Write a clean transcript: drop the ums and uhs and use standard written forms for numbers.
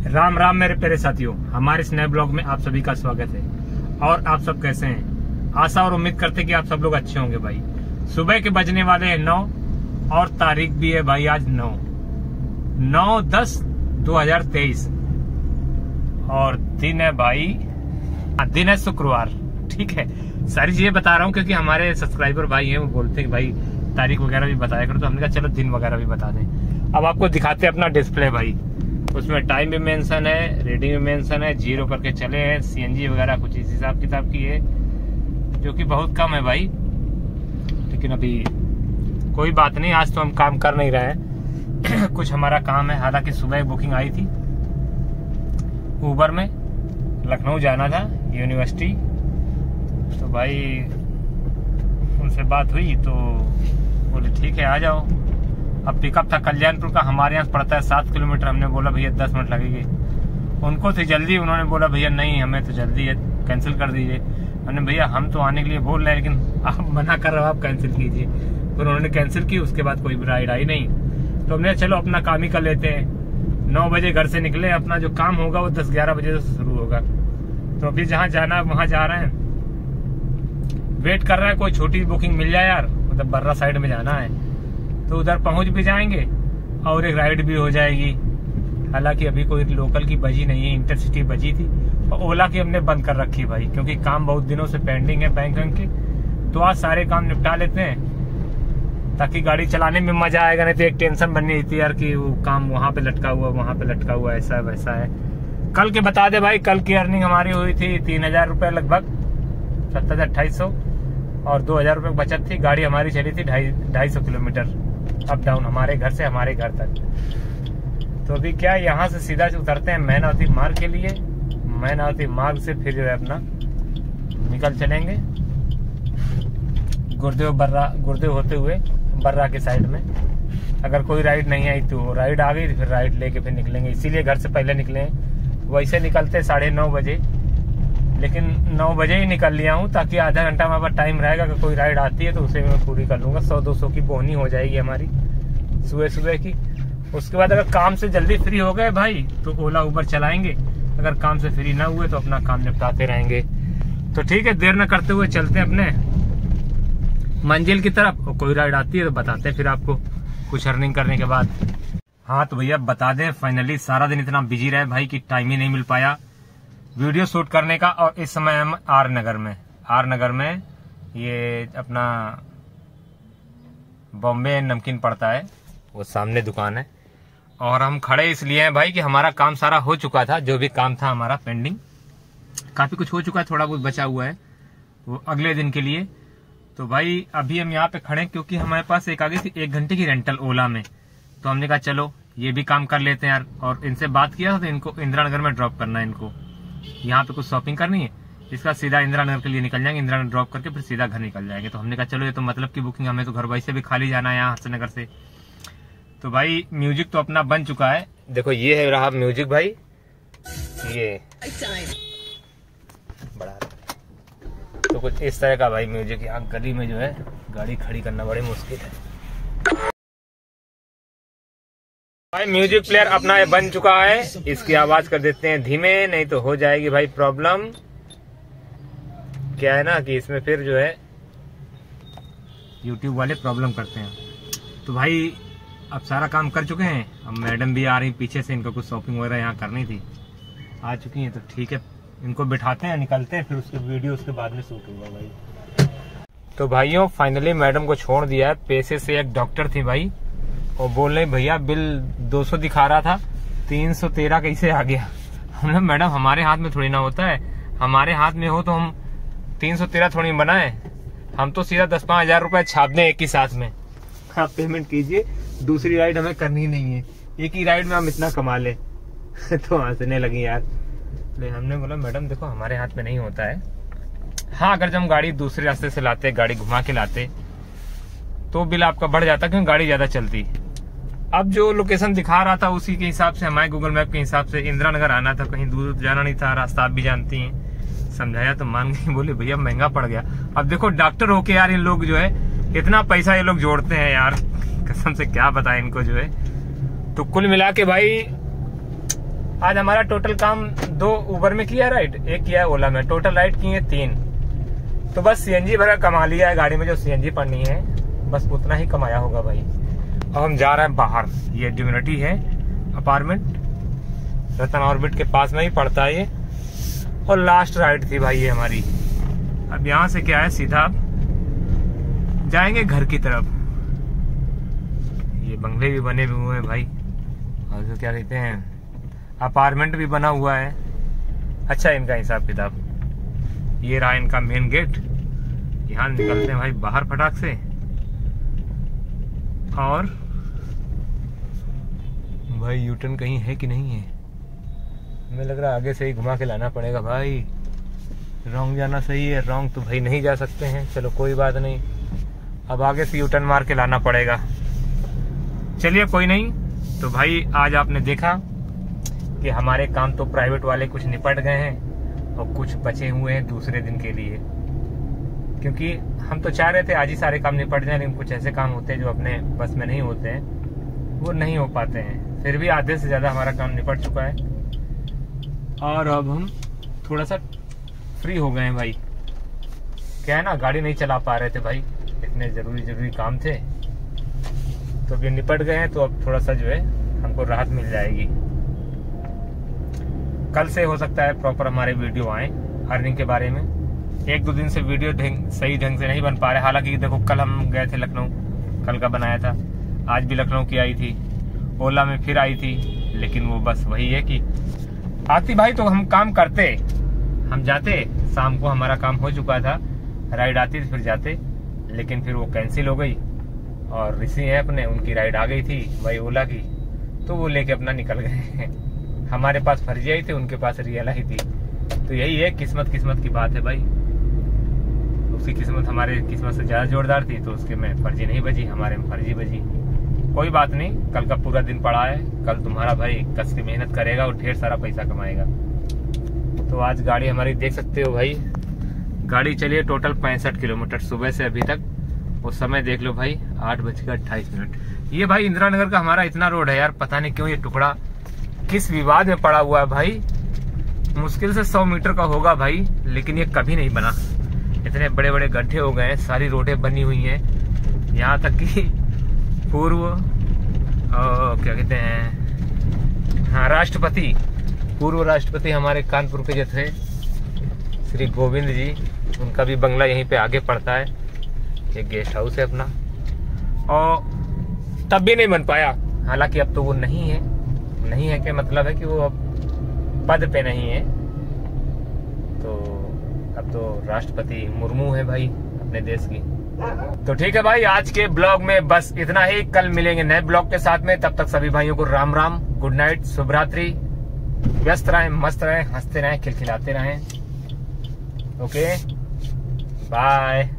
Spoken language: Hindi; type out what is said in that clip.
राम राम मेरे प्यारे साथियों, हमारे इस नए ब्लॉग में आप सभी का स्वागत है। और आप सब कैसे हैं? आशा और उम्मीद करते कि आप सब लोग अच्छे होंगे भाई। सुबह के बजने वाले हैं 9 और तारीख भी है भाई आज 9/10/2023 और दिन है भाई, दिन है शुक्रवार। ठीक है, सारी चीजें बता रहा हूँ क्योंकि हमारे सब्सक्राइबर भाई हैं, वो बोलते हैं कि भाई तारीख वगैरह भी बताया करो, तो हमने कहा चलो दिन वगैरह भी बता दें। अब आपको दिखाते हैं अपना डिस्प्ले भाई, उसमें टाइम भी मेंशन है, रीडिंग भी मेंशन है, 0 करके चले हैं, सीएनजी वगैरह कुछ इस हिसाब किताब की है जो कि बहुत कम है भाई। लेकिन अभी कोई बात नहीं, आज तो हम काम कर नहीं रहे हैं कुछ हमारा काम है। हालांकि सुबह बुकिंग आई थी उबर में, लखनऊ जाना था यूनिवर्सिटी, तो भाई उनसे बात हुई तो बोले ठीक है आ जाओ। अब पिकअप था कल्याणपुर का, हमारे यहाँ पड़ता है 7 किलोमीटर। हमने बोला भैया 10 मिनट लगेंगे, उनको थी जल्दी, उन्होंने बोला भैया नहीं हमें तो जल्दी है, कैंसिल कर दीजिए। हमने भैया हम तो आने के लिए बोल रहे हैं लेकिन आप मना कर रहे हो, आप कैंसिल कीजिए। तो उन्होंने कैंसिल की, उसके बाद कोई राइड आई नहीं, तो हमने चलो अपना काम ही कर लेते हैं। 9 बजे घर से निकले, अपना जो काम होगा वो 10-11 बजे से शुरू होगा। तो अभी जहाँ जाना है वहाँ जा रहे हैं, वेट कर रहा है कोई छोटी बुकिंग मिल जाए यार, मतलब बर्रा साइड में जाना है तो उधर पहुंच भी जाएंगे और एक राइड भी हो जाएगी। हालांकि अभी कोई लोकल की बजी नहीं है, इंटरसिटी बजी थी और ओला की हमने बंद कर रखी है भाई, क्योंकि काम बहुत दिनों से पेंडिंग है बैंक के। तो आज सारे काम निपटा लेते हैं ताकि गाड़ी चलाने में मजा आएगा, नहीं तो एक टेंशन बननी रही थी यार कि वो काम वहां पे लटका हुआ, वहां पे लटका हुआ, ऐसा वैसा है। कल के बता दे भाई, कल की अर्निंग हमारी हुई थी 3000 रुपये लगभग, 27,2800 और 2000 रुपये बचत थी। गाड़ी हमारी चली थी 250 किलोमीटर अप डाउन, हमारे घर से हमारे घर तक। तो अभी क्या, यहाँ से सीधा उतरते हैं मैनावती मार्ग के लिए, मैनावती मार्ग से फिर जो है अपना निकल चलेंगे गुरुदेव होते हुए बर्रा के साइड में। अगर कोई राइड नहीं आई तो राइड आ गई तो फिर राइड लेके फिर निकलेंगे, इसीलिए घर से पहले निकले हैं। वैसे निकलते 9:30 बजे, लेकिन 9 बजे ही निकल लिया हूँ ताकि आधा घंटा हमारे पास टाइम रहेगा। अगर कोई राइड आती है तो उसे मैं पूरी कर लूंगा। 100-200 की बोहनी हो जाएगी हमारी सुबह की। उसके बाद अगर काम से जल्दी फ्री हो गए भाई तो ओला उबर चलाएंगे, अगर काम से फ्री ना हुए तो अपना काम निपटाते रहेंगे। तो ठीक है, देर न करते हुए चलते हैं अपने मंजिल की तरफ, और कोई राइड आती है तो बताते हैं फिर आपको कुछ अर्निंग करने के बाद। हाँ तो भैया बता दें, फाइनली सारा दिन इतना बिजी रहे भाई कि टाइम ही नहीं मिल पाया वीडियो शूट करने का। और इस समय हम आर नगर में ये अपना बॉम्बे नमकीन पड़ता है, वो सामने दुकान है। और हम खड़े इसलिए हैं भाई कि हमारा काम सारा हो चुका था, जो भी काम था हमारा पेंडिंग, काफी कुछ हो चुका है, थोड़ा बहुत बचा हुआ है वो अगले दिन के लिए। तो भाई अभी हम यहाँ पे खड़े क्योंकि हमारे पास एक आ गई थी 1 घंटे की रेंटल ओला में, तो हमने कहा चलो ये भी काम कर लेते हैं यार। और इनसे बात किया था तो इनको इंदिरा नगर में ड्रॉप करना है, इनको यहाँ पे कुछ शॉपिंग करनी है, इसका सीधा इंदिरा नगर के लिए निकल जाएंगे, इंदिरा नगर ड्रॉप करके फिर सीधा घर निकल जाएंगे। तो हमने कहा चलो ये तो मतलब की बुकिंग, हमें तो घर वैसे भी खाली जाना है यहाँ हंसनगर से। तो भाई म्यूजिक तो अपना बन चुका है, देखो ये है रहा म्यूजिक भाई, ये बड़ा तो कुछ इस तरह का भाई म्यूजिक। यहाँ गली में जो है गाड़ी खड़ी करना बड़ी मुश्किल है भाई। म्यूजिक प्लेयर अपना ये बन चुका है, इसकी आवाज कर देते हैं धीमे, नहीं तो हो जाएगी भाई प्रॉब्लम। क्या है ना कि इसमें फिर जो है YouTube वाले प्रॉब्लम करते हैं। तो भाई अब सारा काम कर चुके हैं, अब मैडम भी आ रही पीछे से, इनको कुछ शॉपिंग वगैरह यहाँ करनी थी, आ चुकी हैं। तो ठीक है, इनको बिठाते हैं, निकलते हैं, फिर उसके वीडियो उसके बाद में शूट होगा भाई। तो भाइयों फाइनली मैडम को छोड़ दिया है, पैसे से एक डॉक्टर थी भाई, और बोल रहे भैया बिल 200 दिखा रहा था 313 कैसे आ गया। हमने मैडम हमारे हाथ में थोड़ी ना होता है, हमारे हाथ में हो तो हम 313 थोड़ी बनाए, हम तो सीधा 10-5 हजार रुपए छाप दें एक ही साथ में, आप पेमेंट कीजिए, दूसरी राइड हमें करनी नहीं है, एक ही राइड में हम इतना कमा ले तो हंसने लगी यार। हमने बोला मैडम देखो हमारे हाथ में नहीं होता है, हाँ अगर जब हम गाड़ी दूसरे रास्ते से लाते, गाड़ी घुमा के लाते तो बिल आपका बढ़ जाता क्योंकि गाड़ी ज्यादा चलती। अब जो लोकेशन दिखा रहा था उसी के हिसाब से, हमारे गूगल मैप के हिसाब से इंदिरा नगर आना था, कहीं दूर जाना नहीं था, रास्ता आप भी जानती हैं। समझाया तो मान गई, बोले भैया महंगा पड़ गया। अब देखो डॉक्टर होके यार इन लोग जो है इतना पैसा ये लोग जोड़ते हैं यार, कसम से क्या बताएं इनको जो है। तो कुल मिला के भाई आज हमारा टोटल काम 2 उबर में किया राइड, 1 किया है ओला में, टोटल राइड किए 3। तो बस सीएनजी भरा कमा लिया है गाड़ी में, जो सीएनजी पड़नी है बस उतना ही कमाया होगा भाई। अब हम जा रहे हैं बाहर। ये डिविनिटी है अपार्टमेंट, रतन ऑर्बिट के पास में ही पड़ता है ये, और लास्ट राइड थी भाई ये हमारी। अब यहाँ से क्या है, सीधा जाएंगे घर की तरफ। ये बंगले भी बने हुए हैं भाई, और जो क्या कहते हैं अपार्टमेंट भी बना हुआ है। अच्छा इनका हिसाब किताब। ये रहा इनका मेन गेट। यहाँ निकलते हैं भाई बाहर फटाक से, और भाई यूटर्न कहीं है कि नहीं है, हमें लग रहा है आगे से ही घुमा के लाना पड़ेगा भाई। रॉन्ग जाना सही है, रॉन्ग तो भाई नहीं जा सकते हैं। चलो कोई बात नहीं, अब आगे से यूटर्न मार के लाना पड़ेगा। चलिए कोई नहीं। तो भाई आज आपने देखा कि हमारे काम तो प्राइवेट वाले कुछ निपट गए हैं और कुछ बचे हुए हैं दूसरे दिन के लिए, क्योंकि हम तो चाह रहे थे आज ही सारे काम निपट जाए, लेकिन कुछ ऐसे काम होते हैं जो अपने बस में नहीं होते हैं, वो नहीं हो पाते हैं। फिर भी आधे से ज्यादा हमारा काम निपट चुका है, और अब हम थोड़ा सा फ्री हो गए हैं भाई। क्या है ना, गाड़ी नहीं चला पा रहे थे भाई, इतने जरूरी काम थे, तो अभी निपट गए हैं। तो अब थोड़ा सा जो है हमको राहत मिल जाएगी। कल से हो सकता है प्रॉपर हमारे वीडियो आए अर्निंग के बारे में। 1-2 दिन से वीडियो सही ढंग से नहीं बन पा रहे। हालांकि देखो कल हम गए थे लखनऊ, कल का बनाया था। आज भी लखनऊ की आई थी, ओला में फिर आई थी, लेकिन वो बस वही है कि आती भाई तो हम काम करते, हम जाते। शाम को हमारा काम हो चुका था, राइड आती फिर जाते, लेकिन फिर वो कैंसिल हो गई। और ऋषि है अपने, उनकी राइड आ गई थी भाई ओला की, तो वो लेके अपना निकल गए। हमारे पास फर्जी आई थी, उनके पास रियल आई थी। तो यही है, किस्मत की बात है भाई। उसकी किस्मत हमारे किस्मत से ज्यादा जोरदार थी, तो उसके में फर्जी नहीं बजी, हमारे में फर्जी बजी। कोई बात नहीं, कल का पूरा दिन पड़ा है। कल तुम्हारा भाई कस की मेहनत करेगा और ढेर सारा पैसा कमाएगा। तो आज गाड़ी हमारी देख सकते हो भाई, गाड़ी चलिए टोटल 65 किलोमीटर सुबह से अभी तक। वो समय देख लो भाई, 8:28। ये भाई इंदिरा नगर का हमारा इतना रोड है यार, पता नहीं क्यों ये टुकड़ा किस विवाद में पड़ा हुआ है भाई। मुश्किल से 100 मीटर का होगा भाई, लेकिन ये कभी नहीं बना। इतने बड़े बड़े गड्ढे हो गए हैं, सारी रोडें बनी हुई हैं, यहाँ तक कि पूर्व क्या कहते हैं, हाँ राष्ट्रपति, पूर्व राष्ट्रपति हमारे कानपुर के जो थे श्री गोविंद जी, उनका भी बंगला यहीं पे आगे पड़ता है। एक गेस्ट हाउस है अपना, और तब भी नहीं बन पाया। हालांकि अब तो वो नहीं है कि मतलब है कि वो अब पद पे नहीं है, तो अब तो राष्ट्रपति मुर्मू है भाई अपने देश की। तो ठीक है भाई, आज के ब्लॉग में बस इतना ही। कल मिलेंगे नए ब्लॉग के साथ में। तब तक सभी भाइयों को राम राम, गुड नाइट, शुभ रात्रि। व्यस्त रहें, मस्त रहें, हंसते रहें, खिलखिलाते रहें। Okay bye.